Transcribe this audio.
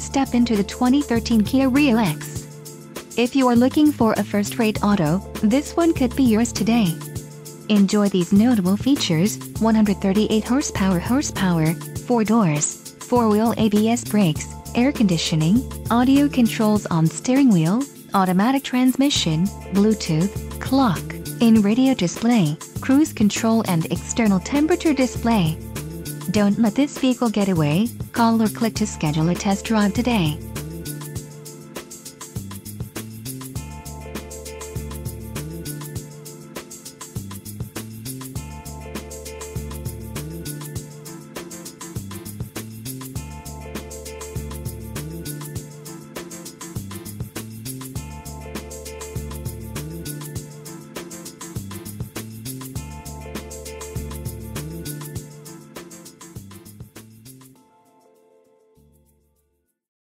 step into the 2013 Kia Rio X. If you are looking for a first-rate auto, this one could be yours today. Enjoy these notable features: 138 horsepower, 4 doors, 4-wheel ABS brakes, air conditioning, audio controls on steering wheel, automatic transmission, Bluetooth, clock, in-radio display, cruise control and external temperature display. Don't let this vehicle get away. Call or click to schedule a test drive today.